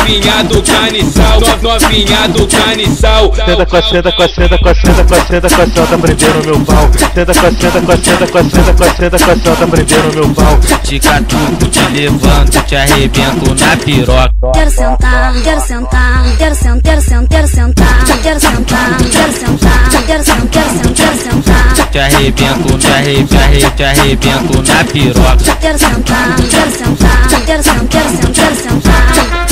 novinha do caniçal, novinha do caniçal. Senta com a senta com a senta com a senta com a senta com a senta prendendo meu pau. Senta com a senta com a senta com a senta com a senta com a senta prendendo meu pau. Te catuco, te levanto, te arrebento na piroca. Quero sentar, quero sentar, quero sentar, quero sentar, quero sentar, quero sentar, quero sentar, quero sentar, quero sentar. Te arrebento, te arrebento na piroca. Quero sentar, quero sentar, quero sentar, quero sentar.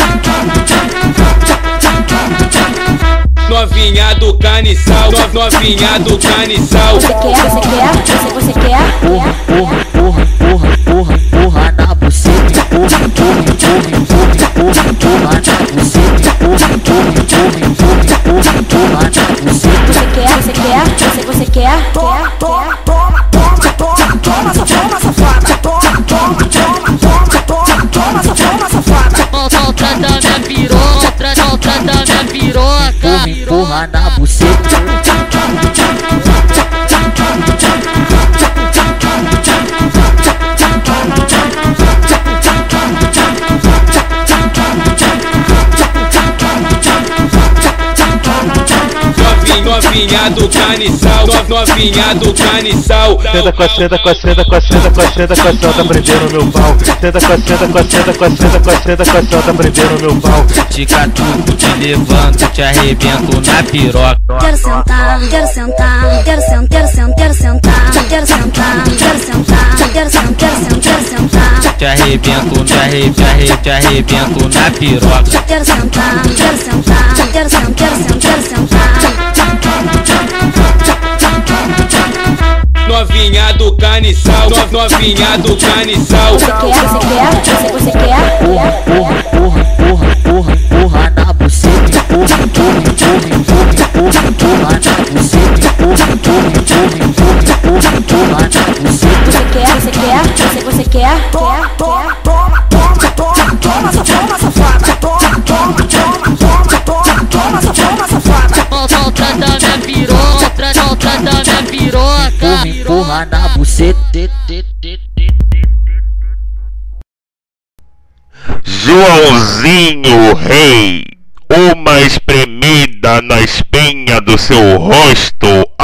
Novinha do caniçal, novinha do caniçal. Você quer, você quer? Porra, porra, porra, porra, porra, porra na buceta. Porra, porra, porra, porra, porra na buceta. Porra, porra, porra, porra, porra na buceta. Você quer, você quer? Toma, toma, toma, toma, toma, toma, safada. Toma, toma, toma, toma, toma, toma, safada. Volta da minha piroca, volta da minha piroca. Empurra na buceta. Novinha do caniçal, novinha do caniçal. Senta com a senta com a senta com a senta com a senta com a senta prendendo meu pau. Senta com a senta com a senta com a senta com a senta com a senta prendendo meu pau. Te catuco, te levanto, te arrebento na piroca. Quero sentar, quero sentar, quero sentar, quero sentar, quero sentar, quero sentar, quero sentar, quero sentar. Te arrebento, te arrebento na piroca. Quero sentar, quero sentar, quero sentar, quero sentar. Novinha do caniçal, novinha do caniçal. Você quer? Porra, porra, porra, porra, porra, porra na buceta. Porra, porra, porra, porra, porra na buceta. Porra, porra, porra, porra, porra na buceta. Você quer? Toma, toma, toma, toma, toma, toma, safada. Toma, toma, toma, toma, toma, toma, safada. Volta da minha piroca, volta da minha piroca. Empurra na buceta. Joãozinho Rei, uma espremida na espinha do seu rosto